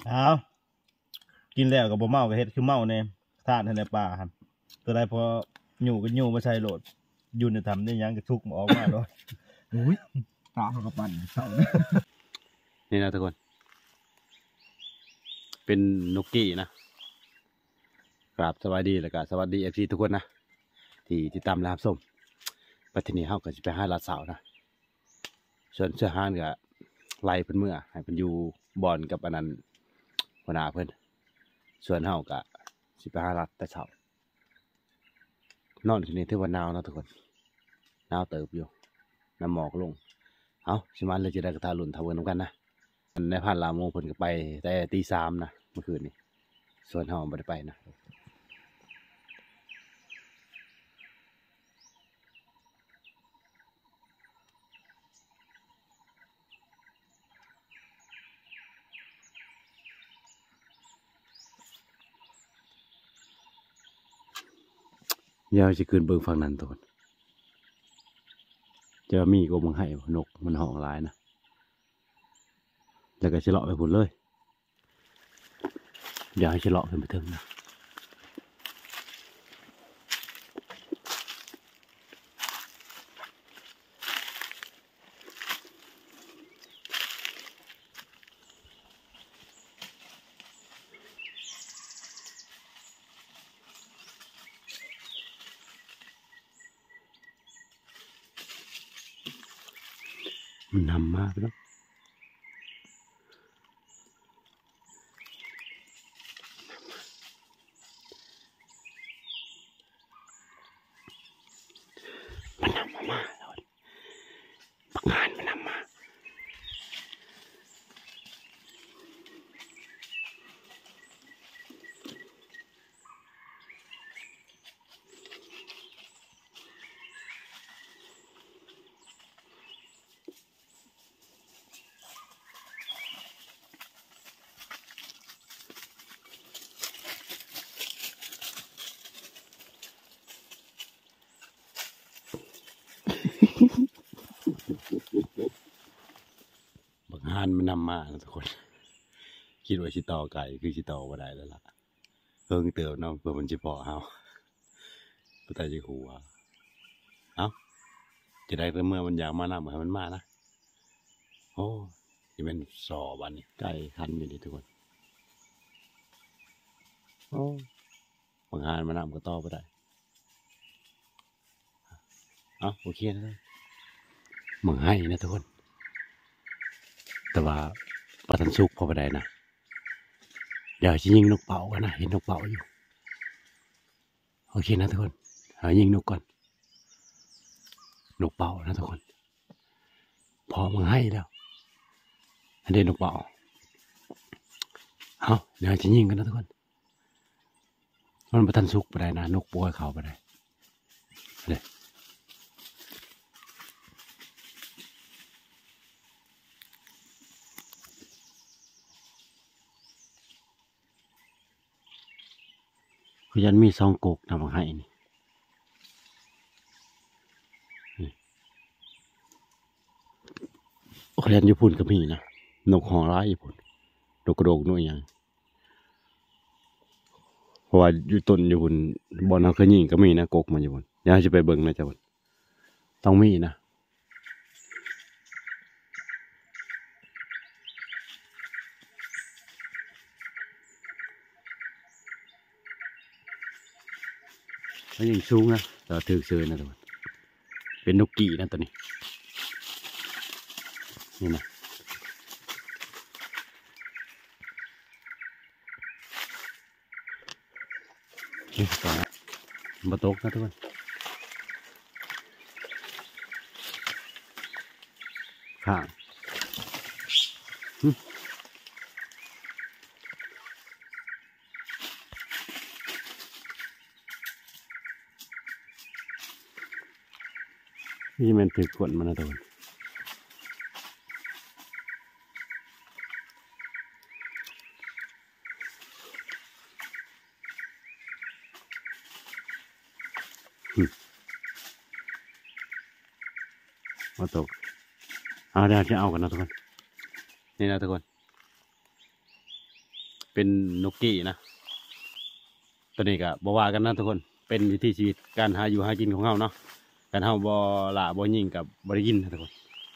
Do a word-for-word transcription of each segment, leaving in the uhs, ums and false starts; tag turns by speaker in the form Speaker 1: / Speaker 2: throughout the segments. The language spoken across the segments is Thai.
Speaker 1: เอากินแล้วกับบ่เมาก็เฮ็ดคือเมาเนี่ยทานในป่าครับตัวใดพออยู่ก็อยู่มาใส่โหลดอยู่ในทำได้ยังก็ทุกมาออกมาด้วย
Speaker 2: อุ้ยตาเขากระปั่นเศร้า
Speaker 3: นี่นะทุกคนเป็นนกกี้นะกราบสวัสดีแล้วก็สวัสดีเอฟซีทุกคนนะที่ติดตามรับชมปัจจุบันเฮาก็จะไปหาลาดสาวนะส่วนเสื้อฮานก็ไล่เพิ่นเมื่อให้เพิ่นอยู่บ่อนกับอันนั้นหัวหน้าเพิ่นส่วนเฮาก็สิไปหาลาดแต่เช้านอนที่นี่ถือว่าหนาวนะทุกคนหนาวเติบอยู่น้ำหมอกลงเอาสิมาเลยจะได้กระทาลุ่นทาเวินนำกันนะในผ่านลาโมเพิ่นก็ไปแต่ตีสามนะเมื่อคืนนี้ส่วนเฮาบ่ได้ไปนะเดี๋ยวจะขึ้นเบิ่งฝั่งนั้นทุกคนจะมีก็มึงให้นกมันห้องหลายนะแล้วก็สิเลาะไปพุ่นเลยเดี๋ยวให้สิเลาะขึ้นไปถึงนะมันนำมากแล้วมันนำมามากแล้วปักงานมันนำมาปักงานมันนำมาทุกคนคิดว่าชิต่อไก่คือชิต่อว่าได้แล้วล่ะเพิ่งเติบเนาะเพื่อมันจะพอเฮาผู้ใต้จะขู่ว่าเอ้าจะได้เมื่อมันอยากมานำให้มันมานะโอ้ที่เป็นสอวันนี้ไก่คันอยู่นี่ทุกคนโอ้ปักงานมานำก็ต่อไปได้เอ้าโอเคนะมึงให้นะทุกคนแต่ว่าปลาทันสุกพอไปได้นะเดี๋ยวจะยิงนกเป่ากันนะเห็นนกเป่าอยู่โอเคนะทุกคนหายิงนกก่อนนกเป่านะทุกคนพอมึงให้แล้วอันเด่นนกเป่าเอาเดี๋ยวจะยิงกันนะทุกคนมันปลาทันสุกไปได้นะนกปัวเขาไปได้เลยพยันมีซองกกทำมาให้นี่พยันญี่ปุ่นก็มีนะนกหองร้ายญี่ปุ่นนกกระโดกนกอย่างเพราะว่าอยู่ต้นญี่ปุ่นบอลเขาเคยยิงก็มีนะกกมันญี่ปุ่นอยากจะไปเบิ่งนะจ๊ะต้องมีนะมันยิงสูงนะแต่ถือเสือนะทุกคนเป็นนกกี่นะตัวนี้นี่นะนี่ต่อมาตกนะทุกคนข้างนี่มันถือกดมันนะทุกคนมาตกเอาเดี๋ยวจะเอากันนะทุกคนนี่นะทุกคนเป็นนกกี้นะตัวนี้ก็บ่ว่ากันนะทุกคนเป็นวิถีชีวิตการหาอยู่หากินของเฮาเนาะการเฮาบ่ละบ่ยิงกับบ่ได้ยินนะทุกคน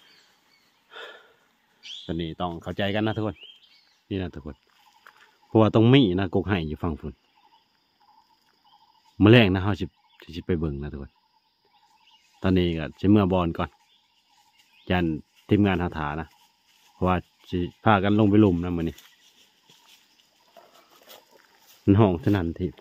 Speaker 3: ตัวนี้ต้องเข้าใจกันนะทุกคนนี่นะทุกคนเพราะว่าต้องมีนะกกไห้อยู่ฝั่งฝุ่นมื้อแรกนะเฮาสิสิไปเบิ่งนะทุกคนตอนนี้ก็สิเมื่อบอลก่อนยันทีมงานหาถานะเพราะว่าสิพากันลงไปลุมนะมื้อนี้มันห้องสนั่นที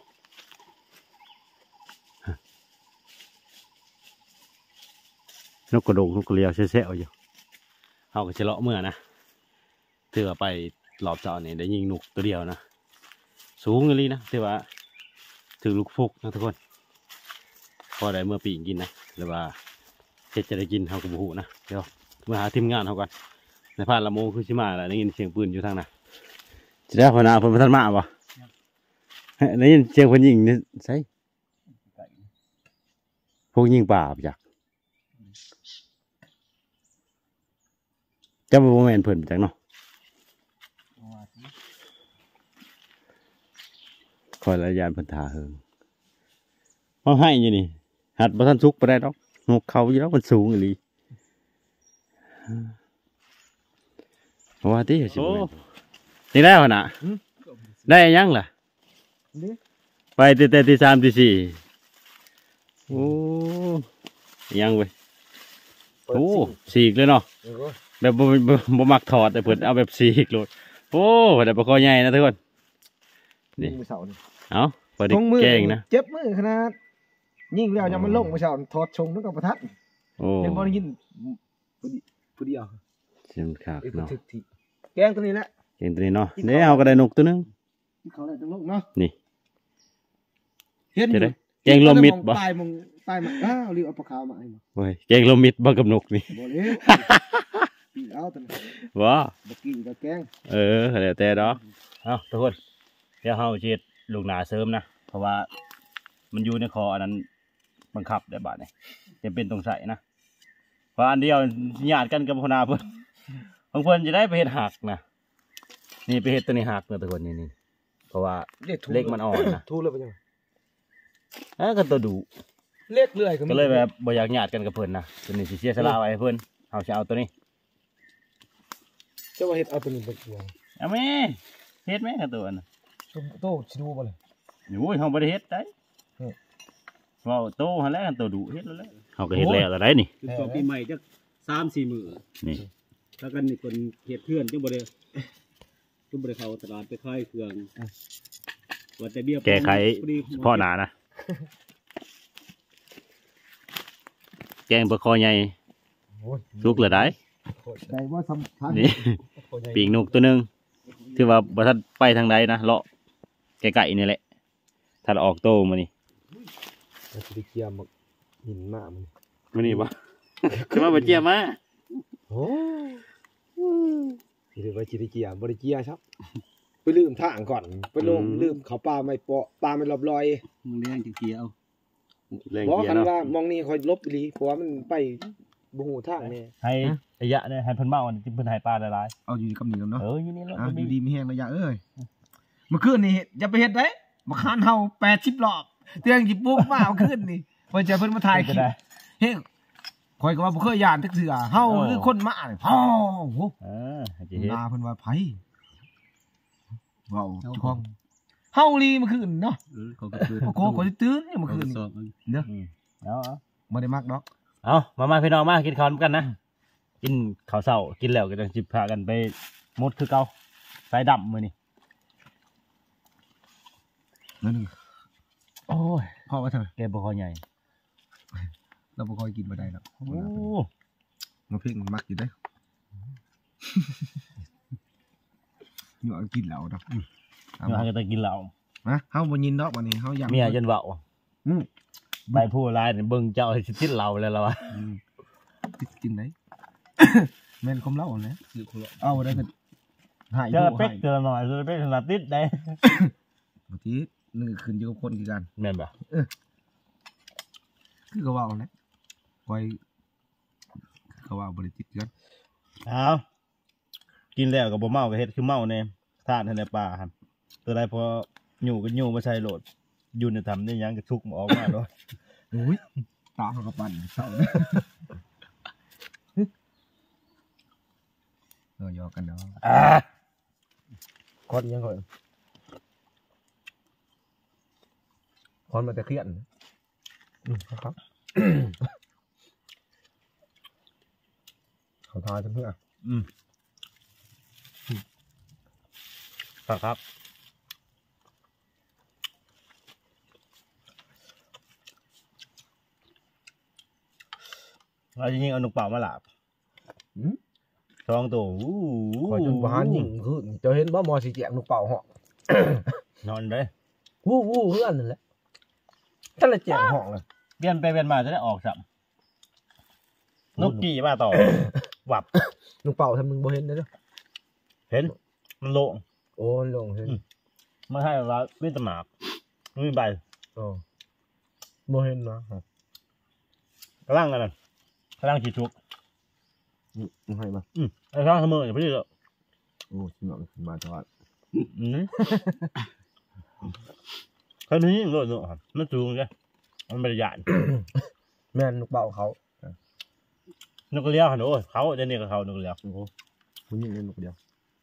Speaker 3: นกกระโดงนกกระเรียวเซ่ๆอยู่เฮาก็สิเลาะเมื่อนะถือว่าไปรอบเช้านี่ได้ยิงนกตัวเดียวนะสูงเลยนะถือว่าถือลูกฟุกนะทุกคนพอได้เมื่อปีกินนะหรือว่าเฮ็ดจะได้กินเฮาก็บ่ฮู้นะเดี๋ยวเมื่อหาทีมงานเฮาก่อนในพานละโมงคือสิมาแล้วได้ยินเสียงปืนอยู่ทางน่ะสิได้พนาเพิ่นบ่ทันมาบ่ได้ยินเสียงเพิ่นยิงนี่ไสพวกยิงป่าบ่จักจะบ่แม่นเพิ่นจังเนาะคอยระยานเพิ่นท่าเฮิงเฮาให้อยู่นี่หัดบ่ทันสุกบ่ได้ดอกนกเขาอยู่แล้วมันสูงอีหลีว่าติสิบ่แม่นนี่ได้หั่นน่ะได้ยังล่ะไปแต่แต่ที่สามที่สี่โอ้ยังเว้ยโอ้สีกเลยเนาะแบบบ่บ่บ่มักถอดแต่เพิ่นเอาแบบสีกโลดโอ้ได้ปลาคอใหญ่นะทุกคนนี่มือเสานี่เอ้าพอได้แกงนะ
Speaker 2: เจ็บมือขนาดยิ่งแล้วยังมันลงมือเสาถอดชงนึกกับประทัดโอ้ยังบ่ได้ยินผู้เดียว
Speaker 3: เสียงขาดเนาะ
Speaker 2: แกงตัวนี้แหละ
Speaker 3: แกงตัวนี้เนาะเดี๋ยวเอาก็ได้นกตัวนึง
Speaker 2: เขาได้ตัวนกเนาะ
Speaker 3: นี่
Speaker 2: เห็นอยู่
Speaker 3: แกงลมมิดบ่
Speaker 2: ปลายมึงปลายมาอ้าวรีบเอาปลาขาวมาให้มา
Speaker 3: โอ้ยแกงลมมิดบ่กับนกนี่
Speaker 2: บ่เลยปีเอาตัวนี้
Speaker 3: บ่
Speaker 2: บ่กินกับแกง
Speaker 3: เออแล้วแต่ดอกเอ้าทุกคนเดี๋ยวเฮาสิเฮ็ดลูกหน้าเสริมนะเพราะว่ามันอยู่ในคออันนั้นบังคับได้บาดนี่จำเป็นต้องใส่นะเพราะอันเดียวญาติกันกับพนาเพิ่นบางเพิ่นจะได้ไปเฮ็ดหักนะนี่ไปเฮ็ดตัวนี้หักเด้อทุกคนนี่ๆเพราะว่าเล็กมันอ่อนนะ
Speaker 2: ทูเลยเป็นยัง
Speaker 3: เอ้อก็ตัวดุ
Speaker 2: เล็กเลื่อย
Speaker 3: ก็เลยแบบบ่อยากญาติกันกับเพิ่นนะตัวนี้สิเสียสละไว้ให้เพิ่นเฮาสิเอาตัวนี้
Speaker 2: เจ้าว่าเฮ็ดเอาตัวนี้บ่ตัว
Speaker 3: เอาแม่เฮ็ดแม่กับตัวน่ะ
Speaker 2: โตสิดูบ่เลย
Speaker 3: โอ้ยเฮาบ่ได้เฮ็ดได้เว้าโตหั่นแหละตัวดุเฮ็ดแล้วแหละเฮาก็เฮ็ดแล้วได้นี่
Speaker 4: ต่อปีใหม่จัก สามสี่ มื้อ
Speaker 3: นี่
Speaker 4: แล้วกันนี่คนเฮ็ดเพื่อนจังบ่ได้จังบ่ได้เข้าตลาดไปขายเครื่องว่าแต่เบี้ย
Speaker 3: แก้ไขพ่อหนานะแกงปลาคอใหญ่สุกเลยได้
Speaker 2: ได้ว่าสำคัญ
Speaker 3: นี่ปีกนกตัวนึงที่ว่าบ่ทันไปทางใดนะเลาะไก่ๆนี่แหละถ้าออกโตมานี่
Speaker 2: มันสิเกียมหินมามัน
Speaker 3: มันนี่บ่คือว่าบ่เจียมา
Speaker 2: โอ้สิว่าสิเกียบ่ได้เกียครับไปลืมทางก่อนไปลงลืมเขาปลาไม่เปาะปลาไม่รอบลอย
Speaker 4: มึงเลี้ยงจังเกียเอา
Speaker 2: บอกกันว่ามองนี่คอยลบอีหลีเพราะว่ามันไปบ่ฮู้ทางนี่
Speaker 1: ให้ระยะเนี่ยให้เพิ่นเมาอันที่เพิ่นให้ปลาหลาย
Speaker 2: ๆเอาอยู่กับนี่เนาะ
Speaker 1: เอออยู่นี่แล้ว
Speaker 2: อยู่ดีมีแฮงระยะเอ้ยเมื่อคืนนี่อย่าไปเฮ็ดเด้บ่คานเฮาแปดสิบรอบเตียงสิปลุกมาเมื่อคืนนี่เพิ่นจะเพิ่นมาถ่ายคลิปเฮ้ยข่อยก็ว่าบ่เคยย่านจักเทื่อเฮาคือคนมาพ่อโห
Speaker 1: เออสิเฮ็ด
Speaker 2: นาเพิ่นว่าไผเว้าเจ้าของเฮาลีเมื่อคืนเนาะ
Speaker 4: เออเขาก็ตื่น
Speaker 2: โอ้โหเขาสิตื่นเมื่อคืน
Speaker 1: เด้อเอา
Speaker 2: บ่ได้มักดอก
Speaker 1: เอามามาพี่น้องมากินข้าวกันนะกินข้าวเช้ากินแล้วก็จังสิพากันไปมดคือเก่าสายดำมื้อนี้
Speaker 2: นั่นนึง
Speaker 1: โอ้ย
Speaker 2: พ่อว่าเถอะ
Speaker 1: แกบ่ค่อยใหญ่
Speaker 2: เราบ่ค่อยกินบ่ได้ดอกโอ้มันเพิ่งมันมักอยู่เด้อยู่เอากินเหล้าดอก
Speaker 1: เฮาก็ต้องกินเหล้า
Speaker 2: นะเฮาบ่ยินดอกบัดนี้เฮาอยาก
Speaker 1: เมียจนเว้าอือใบผู้ร้ายนี่เบิ่งเจ้าสิติดเหล้าแล้วล่ะวะ
Speaker 2: ติดกินได้แม่นคมเหล้าแหละเอาได้ก็หาย
Speaker 1: อยู่เจอเป็กเจอหน่อยเจอเป็กขนาดติดได้
Speaker 2: บ่ติดนึงขึ้นอยู่กับคนคือกัน
Speaker 1: แม่นบ่
Speaker 2: เออคือก็เว้าแหละไว้เขาว่าบ่ได้ติดกัน
Speaker 1: อ้าวกินแล้วก็บ่เมาก็เฮ็ดคือเมาแน่ทานให้ในป่าหั่นตัวใดพออยู่ก็อยู่บ่ใช่โหลดอยู่ในทำได้หยังก็ทุกข์ออกมาเนาะ
Speaker 2: อุ้ยตาเขาก็ปั่นเศร้าเออยอกันเนาะ
Speaker 1: อ่า
Speaker 2: คนยังก่อนคนมันจะเครียดอืมครับ เขาทายเพื่อน
Speaker 1: อืมครับครับเราจริงๆเอานกเป่ามาหลับ
Speaker 2: อืม
Speaker 1: สองตัวอู้
Speaker 2: คอยจนบ้านยิงคือจะเห็นบ่มอสีแจกนกเป่าเหาะ
Speaker 1: นอนเลย
Speaker 2: วู้วู้เพื่อนนั่นแหละท่านละแจกเหาะเลย
Speaker 1: เปลี่ยนไปเปลี่ยนมาจะได้ออกสัมนกกี่มาต่อ หวับ
Speaker 2: นกเป่าทำมึงบ่เห็นเลยเด้อ
Speaker 1: เห็น มันโล่ง
Speaker 2: โอ้ลงเห็น
Speaker 1: มันให้เราวิ่งตะหมากไม่มีใบ
Speaker 2: โอ้บ่เห็นนะ
Speaker 1: กระลังกันนั่นกระลังขีดชุก
Speaker 2: มึงให้มา
Speaker 1: อืมไอ้ข้างเสมออย่าไปดื้อ
Speaker 2: โอ้ชิมเอาขึ้นมาทอด
Speaker 1: อืมเขานี้โลดโลดครับมันสูงใช่มันบริยาน
Speaker 2: แม่นนกเป่าเขา
Speaker 1: นกกระเลี้ยวหันโอ้ยเขาจะเนี่ยกับเขานกกระเลี้ยว
Speaker 2: โอ้โหคุณยิงเล่นนกเดียว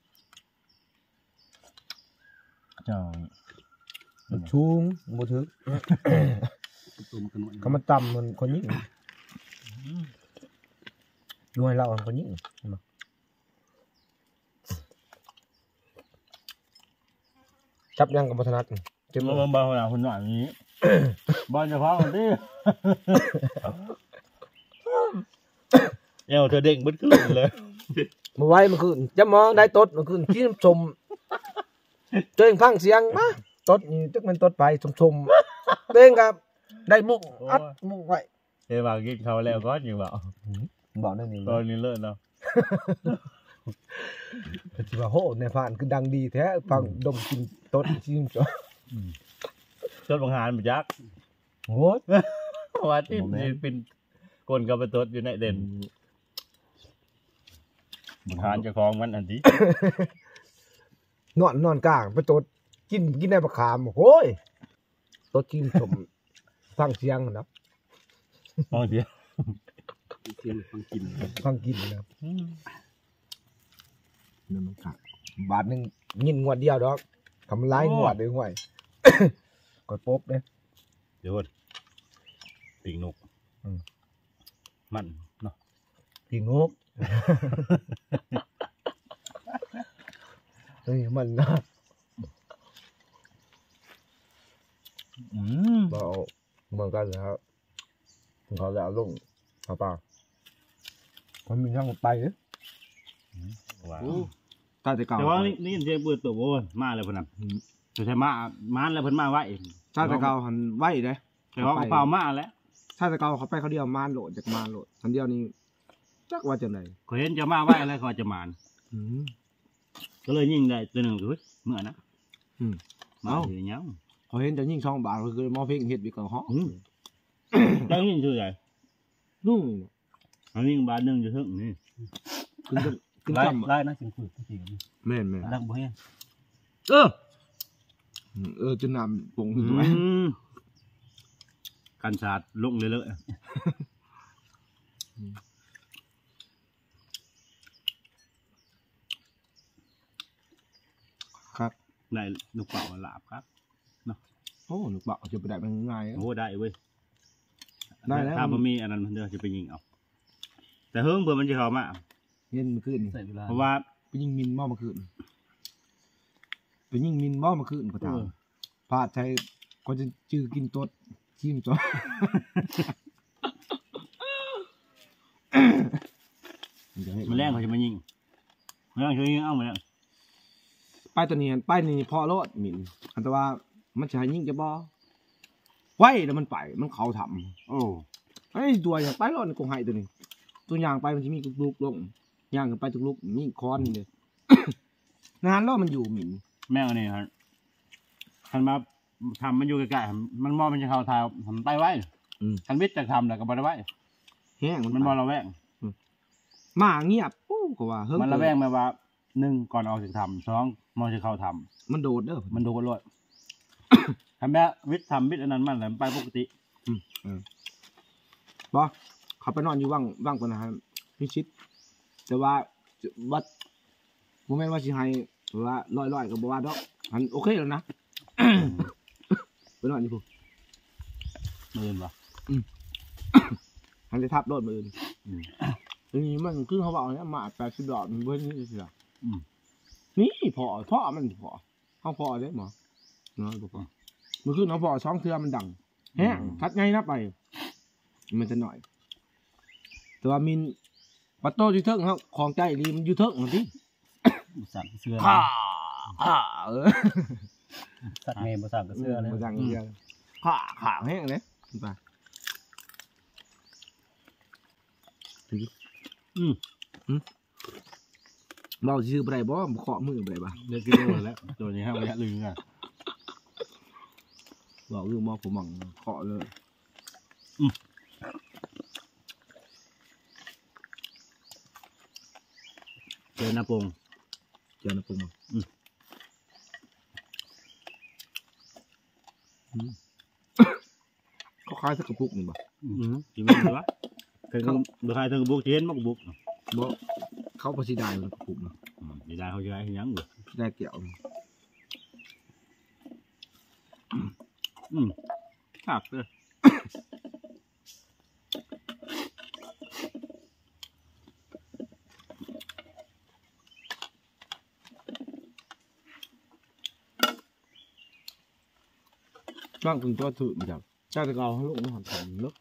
Speaker 1: เจ้า
Speaker 2: ชูงบ่ถึก
Speaker 4: ตัวมันกันหน่อย
Speaker 2: เขามาต่ำมันคนยิงด้วยเราคนยิงจับยังกับบัฒนัดเจ็บ
Speaker 1: มา
Speaker 2: มือ
Speaker 1: เบาๆนะคนหน่อยอย่างนี้ บอลจะพังมันดิเอวเธอเด้งบึ้ดขึ้นเลย
Speaker 2: มาไว้เมื่อคืนจะมองได้ตดเมื่อคืนกินชมตัวเองฟังเสียงมาตดนี่จักมันตดไปชมชมตัวเองครับได้มุกอัดมุกไว้
Speaker 1: เฮ้ยว่ากินเขาแล้วก็อยู่เปล่า
Speaker 2: บอกได้นี่
Speaker 1: ตอนนี้เลิศเนาะ
Speaker 2: ที่ว่าโหในฟานคือดังดีแท้ฟังดมกินตดชิมจ้ะ
Speaker 1: จดบังหารมาจัก
Speaker 2: โอ้ย
Speaker 1: ว่าที่นี่เป็นกลกับไปตดอยู่ในเด่นบังหารเจะคลองมันอันที่
Speaker 2: นอนนอนกลางไปตดกินกินในประคามโอ้ยตดชิมชมฟังเสียงนะ
Speaker 1: มองเดียว
Speaker 4: เสียงฟังกิน
Speaker 2: ฟังกินนะครับนั่นมันขาดบาทหนึ่งยินงวดเดียวดอกทำร้ายงวดเลยห่วย กดปุ๊บเลย
Speaker 1: เดี๋ยวปีกนกมันเนาะ
Speaker 2: พี่งบ เฮ้ยมันนะ
Speaker 1: อืม
Speaker 2: เราเหมือนกันแล้วเขาแล้วลงเขาป่ามันมีช่างไปเลย
Speaker 1: ว้าว
Speaker 2: ตาแต่เก่า
Speaker 1: แต่ว่านี่นี่เสียงเปิดตัวโว้ยมาเลยพนันจะใช้มามาแล้วเพิ่นมาไว้
Speaker 2: ตาแต่เก่าหันไหวเลย
Speaker 1: แต่ว่าเปล่ามาแล้ว
Speaker 2: ถ้าแต่เก่าเขาไปเขาเดียวมานโหลดจากมานโหลดทันเดียวนี้จักว่าจะไหน
Speaker 1: เขาเห็นจะมาไว้แล้วเขาจะมาน
Speaker 2: อืม
Speaker 1: ก็เลยยิงได้ตัวหนึ่งเฮ้ยเมื่อนะ
Speaker 2: อืม
Speaker 1: มา
Speaker 2: เอ้า
Speaker 1: ถือเงี้ย
Speaker 2: เขาเห็นจะยิ่งช่องบาทก็คือมอเพ่งเห็ดวิกกับเขา
Speaker 1: แล้วยิงชื่อใหญ่
Speaker 2: นู่น
Speaker 1: อันนี้บาทหนึ่งจะถึงนี่
Speaker 2: ขึ้นจำขึ้น
Speaker 1: ไล่
Speaker 2: จำ
Speaker 1: ไล่นะจริงคือจริง
Speaker 2: แม่นแม่น
Speaker 1: ดักบ่ให้
Speaker 2: เออเออจะนำปงขึ้นด้วย
Speaker 1: กันศาสตร์ลงเลยเลย
Speaker 2: ครับ
Speaker 1: ได้ลูกเป่าหลาบครับ
Speaker 2: โอ้หนูบอกจะไปได้มันง่าย
Speaker 1: โอ้ได้เว้ย
Speaker 2: ได้แล้ว
Speaker 1: ถ้ามันมีอันนั้นมันเดี๋ยวจะไปยิงเอาแต่เฮิงเผื่อมันจะเข้ามา
Speaker 2: เย็นมาขึ้น
Speaker 1: เพราะว่า
Speaker 2: ไปยิงมินหม้อมาขึ้นไปยิงมินหม้อมาขึ้นก็ถามพาดใช้ก็จะจื้อกินตดชิมตัว
Speaker 1: มันแรงเขาจะมายิงมันแรงเขายิงเอามาแล้ว
Speaker 2: ป้ายตัวนี้ป้ายนี้พอรถมินอันแต่ว่ามันจะให้ยิงจะบ่ไว้แล้วมันไปมันเขาทำ
Speaker 1: โอ้
Speaker 2: ไอ้ตัวอย่างไปรถนี่คงให้ตัวนี้ ตัวอย่างไปมันจะมีลูกลงย่างกันไปทุกลูกมีคอนนี่เลย นานแล้วมันอยู่หมิน
Speaker 1: แม่งอันนี้ครับทันมาทำมันอยู่ใกล้ๆมันมองมันจะเข้าทางทำใต้ไว้ทันวิทย์จะทำแต่ก็บ่ได้ไว้
Speaker 2: แห้ง
Speaker 1: มันบอระแวง
Speaker 2: มาเงียบปู้ก็ว่าเฮิง
Speaker 1: มันระแวงไหมว่าหนึ่งก่อนออกจากถ้ำสองมองจะเข้าถ้
Speaker 2: มันโดดเด้อ
Speaker 1: ำมันโดนรวด ทำแบบวิทย์ทำวิทย์อันนั้นมันแหละไปปกติ
Speaker 2: บ่เขาไปนอนอยู่ว่างว่างปานนั้นพิชิตแต่ว่าวัดบ่แม่นว่าสิให้ว่าร้อยๆก็บ่ว่าดอกอันโอเคแล้วนะ ไปนอนอยู่พุ่น
Speaker 1: มือปะ
Speaker 2: อันได้ทับรถมื้ออื่น
Speaker 1: อืม
Speaker 2: ทีนี้มันคือเขาบอกเนี่ยหมาแปดสิบดอกมันเบิ้ลนี่สิล่ะ
Speaker 1: อืม
Speaker 2: นี่พอพ่อมันพอเขาพอได้หมอน้อยบอกว่ามันคือน้องพอช่องเทือมันดังแฮะทัดไงนะไป มันจะหน่อย แต่ว่ามินปัตโต้ยูเทิงเขาของใจรีมันยูเทิงมันดิ
Speaker 1: สั่งเสื้อ
Speaker 2: ข่าข่าเออ
Speaker 1: สักเมย์มาสั่งกับเสื้อเลย
Speaker 2: มันดังเดียวข่าข่าแห้งเลยไป
Speaker 1: อืม
Speaker 2: เราชื่ออะไรบ่เคาะมืออะไรบ้าง
Speaker 1: เลือกกิโลแล้วตัวนี้ห้ามระยะลึงอ่ะ
Speaker 2: บอกคือมอผมหมั่งเคาะเลย
Speaker 1: เจอหน้าโปง
Speaker 2: เจอนะผมเขาคล้ายสักกระปุกหนึ่งบ่
Speaker 1: อืมกินไม่ได้วะเคยดูใครเธอบุกเทียนมักบุก
Speaker 2: บ่เขาประสิได้มันกระปุกเนาะ
Speaker 1: ไม่ได้เขาจะให้ยังอยู่
Speaker 2: ได้เกี่ยว
Speaker 1: อืมครับเลย
Speaker 2: ร่างถึงตัวถือมันจังเจ้าตะกาวให้ลูกมันหันผมลูก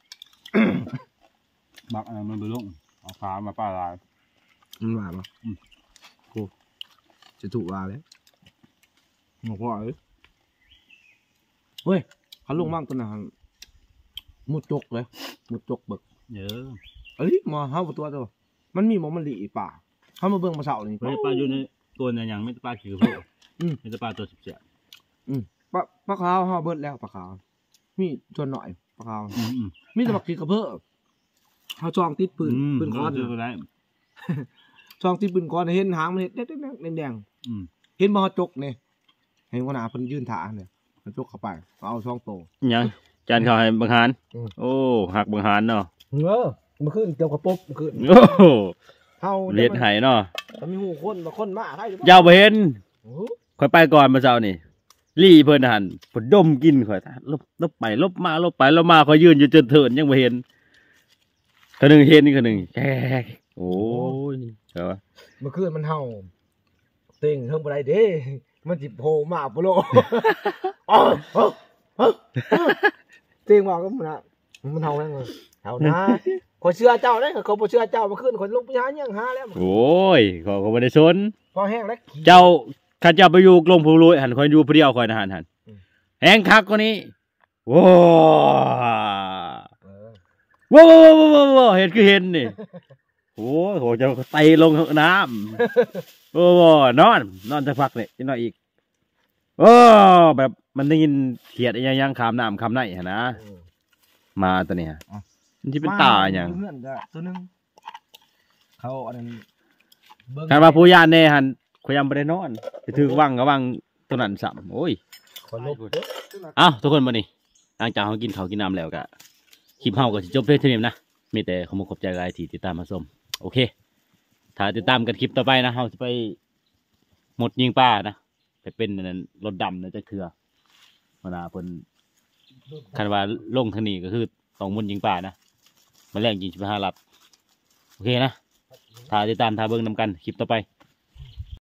Speaker 1: บักอะไรมันไปลงเอาขามาป้าลาย
Speaker 2: มันว่าปะโอ้จะถูกว่าแล้วหมอกว่าเอ้ยเฮ้ยเขาลงมั่งตัวนั้นมุดจกเลยมุดจกเบิก
Speaker 1: เยอะ
Speaker 2: เอ้ยมาเฮาตัวตัวมันมีหมอมันหลีป่าเขามาเบิ่งมาเสานี่
Speaker 1: เฮ้ยปลาอยู่ในตัวเนี่ยยังไม่ปลาขี้กระโปง
Speaker 2: อืม
Speaker 1: ไม่ปลาตัวสิบเจ็ด
Speaker 2: ปลาปลาขาวเฮาเบิดแล้วปลาขาวมีตัวหน่อยปลาขาว
Speaker 1: อืมอืม
Speaker 2: มีแต่บักขีกระเพื่อเฮาจองติดปืน
Speaker 1: อืม
Speaker 2: ปืนก้อน
Speaker 1: เจอได้
Speaker 2: จองติดปืนก้อนเห็นหางมันเห็นแดงๆแดง
Speaker 1: อืม
Speaker 2: ๆเห็นบ่เฮาจกนี่เห็นว่าหน้าเพิ่นยืนถาเนี่ยมันจกเข้าไปเอาช่องโต
Speaker 3: ยังจานข้าวให้บังหาร
Speaker 2: อืม
Speaker 3: โอ้หักบังหารเนาะ
Speaker 2: เออมันขึ้นเกี่ยวกับปบมันขึ้น
Speaker 3: โอ้โห
Speaker 2: เฮา
Speaker 3: เลียดไห้เนาะ
Speaker 2: มันมีหูคนบ่คนมาใครหรือเปล่า
Speaker 3: เจ้าบ่เห็น
Speaker 2: โอ้โห
Speaker 3: ข่อยไปก่อนมาเจ้านี่ลี่เพิ่นหันผดดมกินข่อยลบลบไปลบมาลบไปลบมาข่อยยืนอยู่จนเถินยังบ่เห็นคนหนึ่งเห็นนี่คนหนึ่งแค่โอ้ยเจ้า
Speaker 2: เมื่อคืนมันเฮาเต็งเฮิงบ่ได้เด้มันสิโผล่มาบ่โล อ้าวอ้าวอ้าวเต็งว่าก็มันน่ะมันเฮาแม่งเลยเฮานะขอยเชื่อเจ้าเด้เขาบ่เชื่อเจ้าเมื่อคืนข่อยลงไปหาหยังหาแล้ว
Speaker 3: โอ้ยขอยก็บ่ได้สน
Speaker 2: พอแห้งแล้วขี้
Speaker 3: เจ้าข้าเจ้าไปอยู่กลงผู้รวยหันข่อยอยู่ผู้เดียวข่อยนะหันหัน
Speaker 2: อืม
Speaker 3: แหงคักกว่านี้โว้
Speaker 2: เออ
Speaker 3: โว้โว้โว้โว้โว้เห็นคือเห็นนี่โอ้ยโหเจะไตลงน้ำโอ้โหนอนนอนสักพักนี่จะนอนอีกโอ้แบบมันได้ยินเขียดอีหยังยังขามน้ำขามในหั่นนะ
Speaker 2: เออ
Speaker 3: มาตัวเนี้ย
Speaker 2: อ่ะ
Speaker 3: มันที่เป็นตาอย่าง
Speaker 2: เพื่อนก็ตัวหนึงเขาอันนั้นเบิ่ง
Speaker 3: ถ้ามาผู้ยานแน่หันข่อยยังบ่ได้นอนจะถือวังกับวังตัวนั้นซ้ำโอ้ย
Speaker 2: คนลบ
Speaker 3: เอ้าทุกคนมานี่หลังจากเขากินข้าวกินน้ำแล้วก็คลิปเฮาก็สิจบเพียงเท่านี้นะมีแต่ขอมขอบใจหลายที่ติดตามมาชมโอเค ถ้าติดตามกันคลิปต่อไปนะเฮาจะไปหมดยิงป้านะไปเป็นอันนั้นรถดำนะจะเถื่อเวลาเพิ่นคันว่าลงทางนี้ก็คือต้องหมุนยิงป้านะมาแรงยิงสิบห้าลับโอเคนะถ้าติดตามถ้าเบิ่งนำกันคลิปต่อไป